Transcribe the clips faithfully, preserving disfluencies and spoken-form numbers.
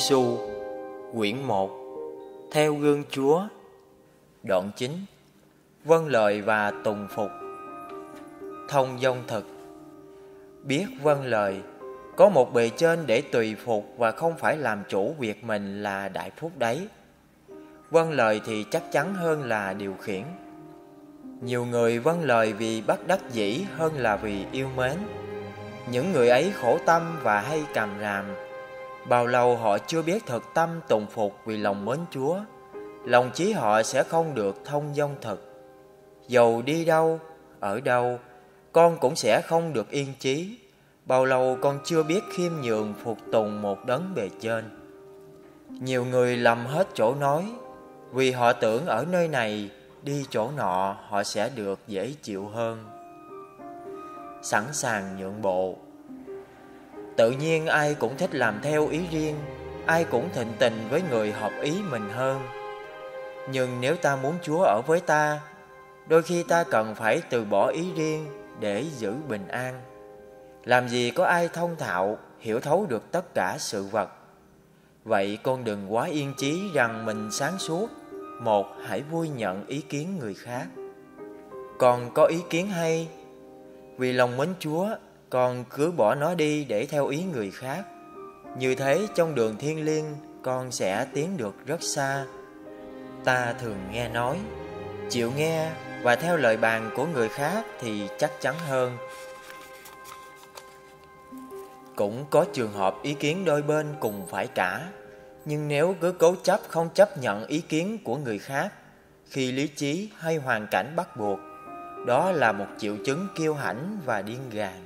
Giêsu, quyển một, theo gương Chúa. Đoạn chín, vâng lời và tùng phục. Thông dong thực. Biết vâng lời, có một bề trên để tùy phục và không phải làm chủ việc mình là đại phúc đấy. Vâng lời thì chắc chắn hơn là điều khiển. Nhiều người vâng lời vì bất đắc dĩ hơn là vì yêu mến. Những người ấy khổ tâm và hay càm ràm. Bao lâu họ chưa biết thực tâm tùng phục vì lòng mến Chúa, lòng chí họ sẽ không được thông dong thực. Dầu đi đâu, ở đâu, con cũng sẽ không được yên chí. Bao lâu con chưa biết khiêm nhường phục tùng một đấng bề trên. Nhiều người lầm hết chỗ nói, vì họ tưởng ở nơi này, đi chỗ nọ họ sẽ được dễ chịu hơn. Sẵn sàng nhượng bộ. Tự nhiên ai cũng thích làm theo ý riêng, ai cũng thịnh tình với người hợp ý mình hơn. Nhưng nếu ta muốn Chúa ở với ta, đôi khi ta cần phải từ bỏ ý riêng để giữ bình an. Làm gì có ai thông thạo, hiểu thấu được tất cả sự vật. Vậy con đừng quá yên chí rằng mình sáng suốt. Một, hãy vui nhận ý kiến người khác. Con có ý kiến hay, vì lòng mến Chúa, con cứ bỏ nó đi để theo ý người khác. Như thế trong đường thiên liêng, con sẽ tiến được rất xa. Ta thường nghe nói, chịu nghe và theo lời bàn của người khác thì chắc chắn hơn. Cũng có trường hợp ý kiến đôi bên cùng phải trả. Nhưng nếu cứ cố chấp không chấp nhận ý kiến của người khác, khi lý trí hay hoàn cảnh bắt buộc, đó là một triệu chứng kiêu hãnh và điên gàn.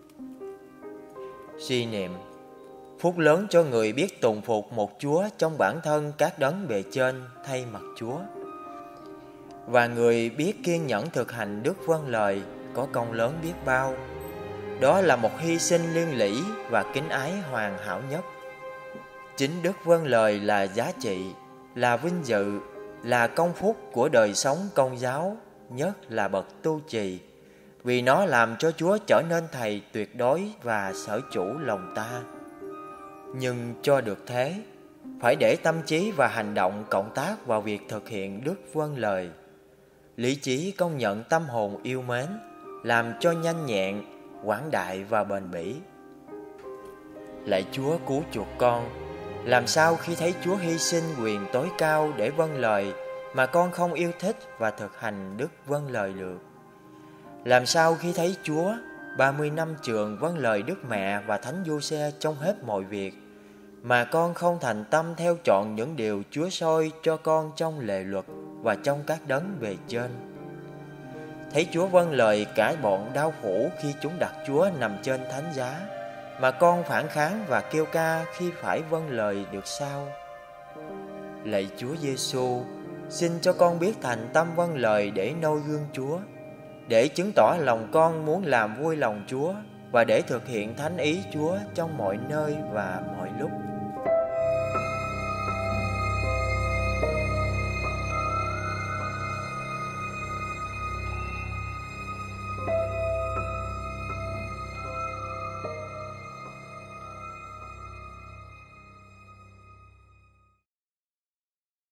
Suy niệm. Phúc lớn cho người biết tùng phục một Chúa trong bản thân các đấng bề trên thay mặt Chúa. Và người biết kiên nhẫn thực hành đức vâng lời có công lớn biết bao. Đó là một hy sinh liên lỉ và kính ái hoàn hảo nhất. Chính đức vâng lời là giá trị, là vinh dự, là công phúc của đời sống công giáo, nhất là bậc tu trì, vì nó làm cho Chúa trở nên thầy tuyệt đối và sở chủ lòng ta. Nhưng cho được thế, phải để tâm trí và hành động cộng tác vào việc thực hiện đức vâng lời. Lý trí công nhận tâm hồn yêu mến, làm cho nhanh nhẹn, quảng đại và bền bỉ. Lạy Chúa cứu chuộc con, làm sao khi thấy Chúa hy sinh quyền tối cao để vâng lời mà con không yêu thích và thực hành đức vâng lời được? Làm sao khi thấy Chúa ba mươi năm trường vâng lời Đức Mẹ và Thánh Giô-se trong hết mọi việc mà con không thành tâm theo chọn những điều Chúa soi cho con trong lề luật và trong các đấng bề trên? Thấy Chúa vâng lời cả bọn đau khổ khi chúng đặt Chúa nằm trên thánh giá, mà con phản kháng và kêu ca khi phải vâng lời được sao? Lạy Chúa Giêsu, xin cho con biết thành tâm vâng lời để noi gương Chúa, để chứng tỏ lòng con muốn làm vui lòng Chúa và để thực hiện thánh ý Chúa trong mọi nơi và mọi lúc.